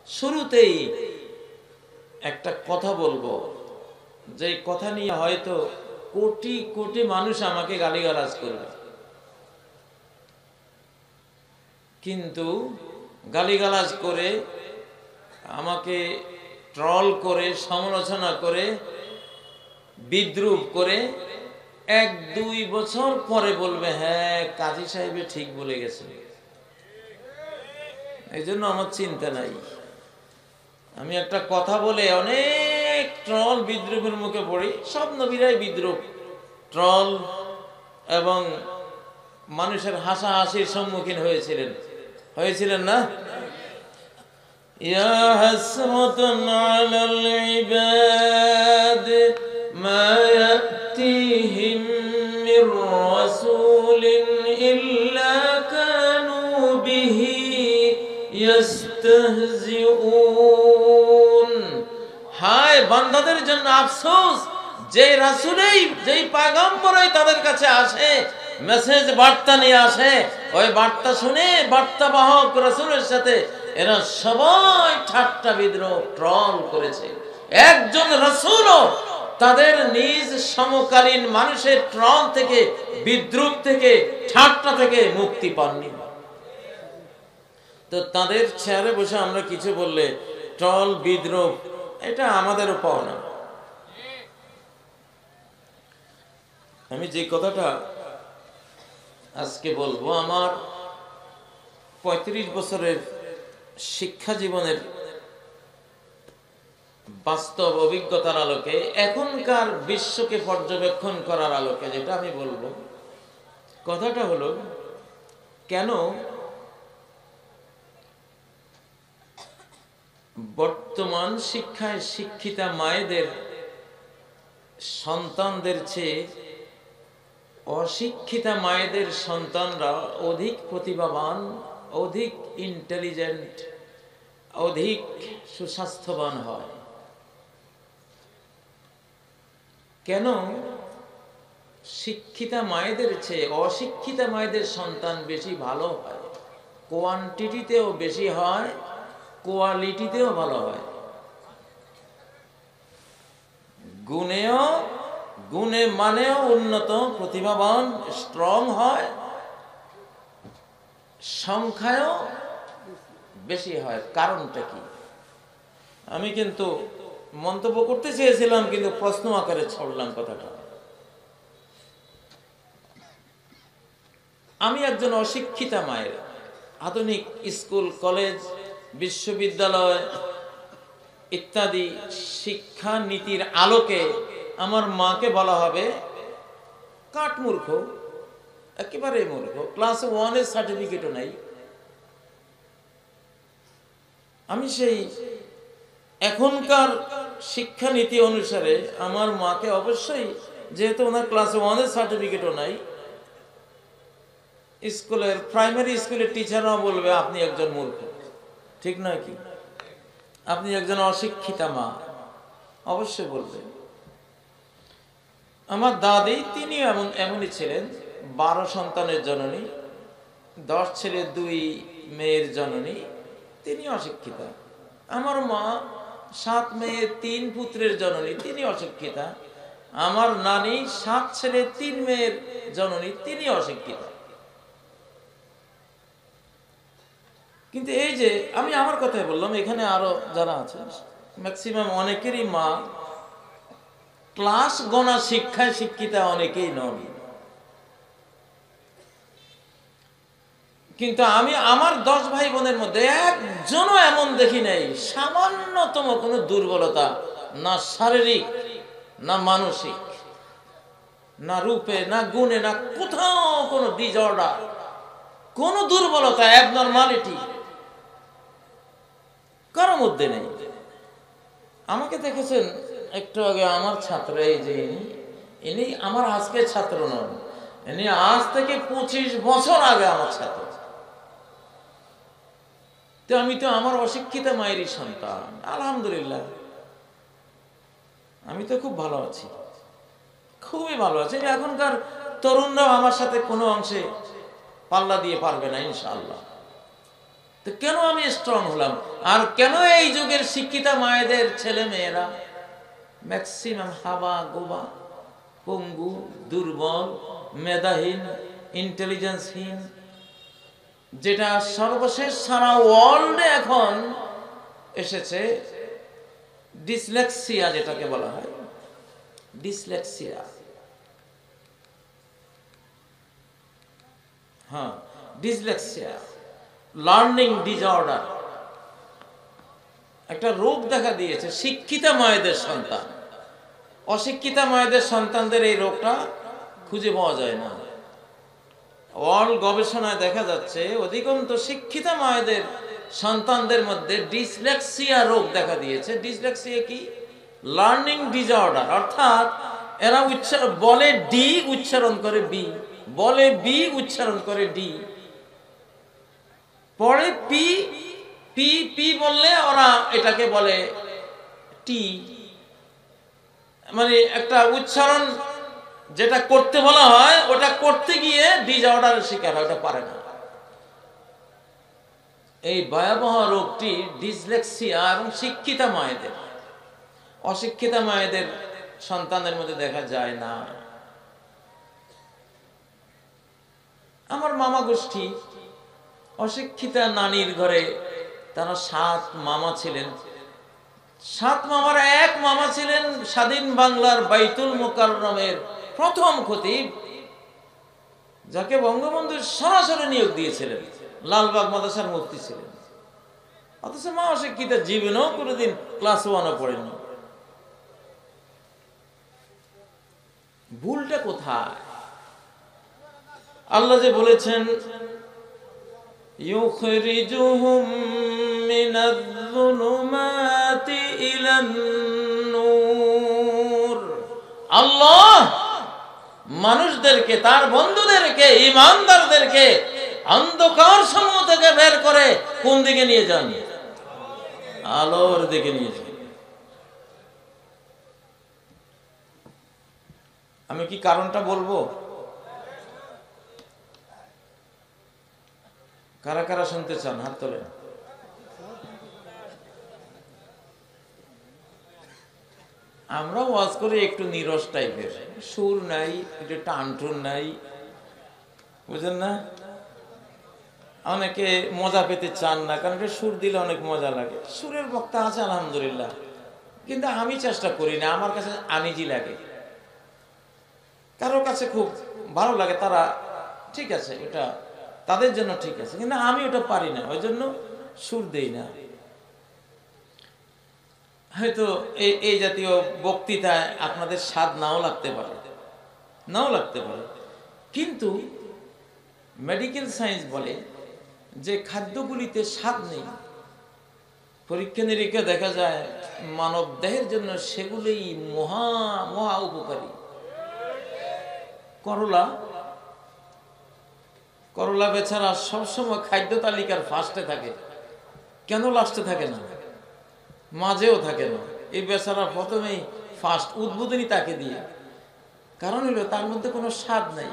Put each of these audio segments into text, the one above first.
শুরুতেই একটা কথা বলবো, যে কথা নিয়ে হয়তো কোটি কোটি মানুষ আমাকে গালিগালাজ করবে, কিন্তু গালিগালাজ করে আমাকে ট্রল করে সমালোচনা করে বিদ্রূপ করে 1-2 বছর পরে বলবে হ্যাঁ কাজী সাহেবে ঠিক বলে গেছে। এই জন্য আমার চিন্তা নাই। আমি একটা কথা বলে অনেক ট্রল বিদ্রুপের মুখে পড়ি। সব নবীরাই বিদ্রুপ, ট্রল এবং মানুষের হাসাহাসির সম্মুখীন হয়েছিলেন না? ইয়া হাসরাতান আলাল ইবাদ মা ইয়াতিহিম মির রাসূলিন ইল্লা কানু বিহি ইস্তাহজিউন। হায় বান্দাদের জন্য আফসোস, যে রাসূলই যেই পয়গম্বরই তাদের কাছে আসে, মেসেজ বার্তা নিয়ে আসে, ওই বার্তা শুনে বার্তা বাহক রাসূলের সাথে এরা সবাই ঠাট্টা বিদ্রূপ ট্রল করেছে। একজন রাসূলও তাদের নিজ সমকালীন মানুষের ট্রল থেকে, বিদ্রূপ থেকে, ঠাট্টা থেকে মুক্তি পাননি। তো তাদের চেয়ারে বসে আমরা কিছু বললে ট্রল বিদ্রূপ, এটা আমাদেরও পাওনা। আমি যে কথাটা আজকে বলবো, আমার 35 বছরের শিক্ষা জীবনের বাস্তব অভিজ্ঞতার আলোকে, এখনকার বিশ্বকে পর্যবেক্ষণ করার আলোকে যেটা আমি বলবো, কথাটা হলো কেন বর্তমান শিক্ষায় শিক্ষিতা মায়েদের সন্তানদের চেয়ে অশিক্ষিতা মায়েদের সন্তানরা অধিক প্রতিভাবান, অধিক ইন্টেলিজেন্ট, অধিক সুস্বাস্থ্যবান হয়। কেন শিক্ষিতা মায়েদের চেয়ে অশিক্ষিতা মায়েদের সন্তান বেশি ভালো হয়? কোয়ান্টিটিতেও বেশি হয়, কোয়ালিটিতেও ভালো হয়। গুণে মানেও উন্নত, প্রতিভাবান, স্ট্রং হয়, সংখ্যায়ও বেশি হয়। কারণটা কি? আমি কিন্তু মন্তব্য করতে চেয়েছিলাম, কিন্তু প্রশ্ন আকারে ছড়লাম কথাটা। আমি একজন অশিক্ষিতা মায়ের, আধুনিক স্কুল, কলেজ, বিশ্ববিদ্যালয় ইত্যাদি শিক্ষা নীতির আলোকে আমার মাকে বলা হবে কাঠমূর্খ, একেবারে মূর্খ, ক্লাস 1-এর সার্টিফিকেটও নাই। আমি সেই এখনকার শিক্ষানীতি অনুসারে আমার মাকে অবশ্যই, যেহেতু ওনার ক্লাস 1-এর সার্টিফিকেটও নাই, স্কুলের প্রাইমারি স্কুলের টিচাররাও বলবে আপনি একজন মূর্খ। ঠিক নয় কি? আপনি একজন অশিক্ষিতা মা, অবশ্যই বলবে। আমার দাদি, তিনি এমনই ছিলেন, 12 সন্তানের জননী, 10 ছেলে 2 মেয়ের জননী, তিনি অশিক্ষিতা। আমার মা 7 মেয়ে 3 পুত্রের জননী, তিনি অশিক্ষিতা। আমার নানি 7 ছেলে 3 মেয়ের জননী, তিনি অশিক্ষিতা। কিন্তু এই যে আমি আমার কথাই বললাম, এখানে আরো যারা আছে ম্যাক্সিমাম অনেকেরই মা ক্লাস গণা শিক্ষায় শিক্ষিতা, অনেকেই নন। কিন্তু আমি আমার 10 ভাই বোনের মধ্যে একজনও এমন দেখি নাই সামান্যতম কোনো দুর্বলতা, না শারীরিক, না মানসিক, না রূপে, না গুণে, না কোথাও কোনো ডিসঅর্ডার, কোনো দুর্বলতা, অ্যাবনরমালিটি কারো মধ্যে নেই। আমাকে দেখেছেন একটু আগে আমার ছাত্র, এই যে ইনি আমার আজকের ছাত্র নন, ইনি আজ থেকে 25 বছর আগে আমার ছাত্র। তো আমি তো আমার অশিক্ষিতা মায়েরই সন্তান। আলহামদুলিল্লাহ, আমি তো খুব ভালো আছি, খুবই ভালো আছি। এখনকার তরুণরাও আমার সাথে কোনো অংশে পাল্লা দিয়ে পারবে না ইনশাআল্লাহ। তো কেন আমি স্ট্রং হলাম? আর কেন এই যুগের শিক্ষিতা মায়েদের ছেলে মেয়েরা ম্যাক্সিমাম হাবা গোবা, পঙ্গু, দুর্বল, মেধাহীন, ইন্টেলিজেন্সহীন, যেটা সর্বশেষ সারা ওয়ার্ল্ডে এখন এসেছে ডিসলেক্সিয়া, যেটাকে বলা হয় ডিসলেক্সিয়া। হ্যাঁ, ডিসলেক্সিয়া, লার্নিং ডিসঅর্ডার, একটা রোগ দেখা দিয়েছে শিক্ষিতা মায়েদের সন্তান। অশিক্ষিতা মায়েদের সন্তানদের এই রোগটা খুঁজে পাওয়া যায় না। ওয়ার্ল্ড গবেষণায় দেখা যাচ্ছে অধিকাংশ শিক্ষিতা মায়েদের সন্তানদের মধ্যে ডিসলেক্সিয়া রোগ দেখা দিয়েছে। ডিসলেক্সিয়া কি? লার্নিং ডিসঅর্ডার, অর্থাৎ এরা বলে ডি উচ্চারণ করে বি, বলে বি উচ্চারণ করে ডি, পরে পি, পি পি বললে ওরা এটাকে বলে টি। মানে একটা উচ্চারণ যেটা করতে বলা হয় ওটা করতে গিয়ে ডিসঅর্ডারের শিকার হয়, ওটা পারে না। এই ভয়াবহ রোগটি ডিসলেক্সিয়া এবং শিক্ষিতা মায়েদের, অশিক্ষিতা মায়েদের সন্তানদের মধ্যে দেখা যায় না। আমার মামা গোষ্ঠী অশিক্ষিতা নানির ঘরে, তারা 7 মামা ছিলেন। 7 মামার এক মামা ছিলেন স্বাধীন বাংলার বাইতুল মোকাররমের প্রথম খতিব, যাকে বঙ্গবন্ধু সরাসরি নিয়োগ দিয়েছিলেন, লালবাগ মাদ্রাসার মুফতি ছিলেন। অথচ মা অশিক্ষিতা, জীবনেও কোনোদিন ক্লাস 1-ও পড়েনি। ভুলটা কোথায়? আল্লাহ যে বলেছেন ইউখরিজুহুম মিনাজ-যুলুমাতি ইলান-নূর, আল্লাহ মানুষদেরকে, তার বন্ধুদেরকে, ঈমানদারদেরকে অন্ধকার সমূহ থেকে বের করে কোন দিকে নিয়ে যান? আলোর দিকে নিয়ে যান। আমি কি কারণটা বলবো? কারা কারা শুনতে চান হাত তোলেন। আমরা ওয়াজ করি একটু নিরস টাইপের, সুর নাই, একটু টানটুন নাই, বুঝেন না? অনেকে মজা পেতে চান না, কারণ সুর দিলে অনেক মজা লাগে। সুরের বক্তা আছে আলহামদুলিল্লাহ, কিন্তু আমি চেষ্টা করি না, আমার কাছে আনিজি লাগে। কারোর কাছে খুব ভালো লাগে, তারা ঠিক আছে, এটা তাদের জন্য ঠিক আছে, কিন্তু আমি ওটা পারি না, ওই জন্য সুর দেই না। হয়তো এই জাতীয় বক্তৃতায় আপনাদের স্বাদ নাও লাগতে পারে, নাও লাগতে পারে, কিন্তু মেডিকেল সায়েন্স বলে যে খাদ্যগুলিতে স্বাদ নেই। পরীক্ষা নিরীক্ষা দেখা যায় মানব দেহের জন্য সেগুলি মহা মহা উপকারী। করলা বেচারা সবসময় খাদ্য তালিকার ফার্স্টে থাকে, কেন লাস্টে থাকে না? মাঝেও থাকে না। এই বেচারা প্রথমেই ফার্স্ট, উদ্বোধনী তাকে দিয়ে। কারণ হলো তার মধ্যে কোনো স্বাদ নাই,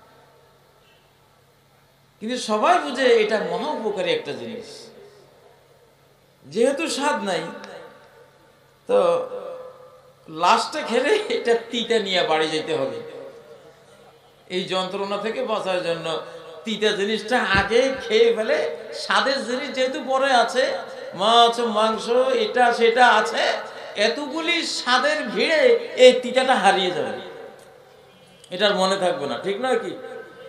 কিন্তু সবাই বুঝে এটা মহা উপকারী একটা জিনিস। যেহেতু স্বাদ নাই, তো লাস্টে খেলে এটা তিতা নিয়ে বাড়ি যেতে হবে। এই যন্ত্রণা থেকে বাঁচার জন্য তিতা জিনিসটা আগে খেয়ে ফেলে, স্বাদের জিনিস যেহেতু পরে আছে, মাছ মাংস এটা সেটা আছে, এতগুলি স্বাদের ভিড়ে এই তিতাটা হারিয়ে যাবে, এটার মনে থাকবে না, ঠিক নয় কি?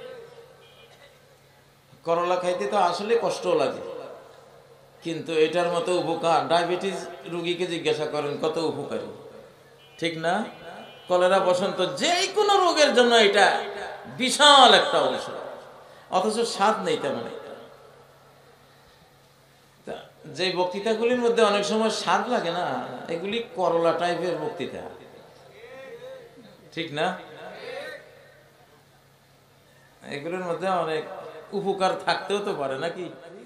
করলা খাইতে তো আসলে কষ্ট লাগে, কিন্তু এটার মতো উপকার, ডায়াবেটিস রোগীকে জিজ্ঞাসা করেন কত উপকারী, ঠিক না? কলেরা, বসন্ত, যে কোনো রোগের জন্য এটা বিশাল একটা ঔষধ, অথচ স্বাদ নেই তেমন একটা। যে বক্তৃতাগুলির মধ্যে অনেক সময় স্বাদ লাগে না, এগুলি করলা টাইপের বক্তৃতা, ঠিক না? এগুলোর মধ্যে অনেক উপকার থাকতেও তো পারে নাকি?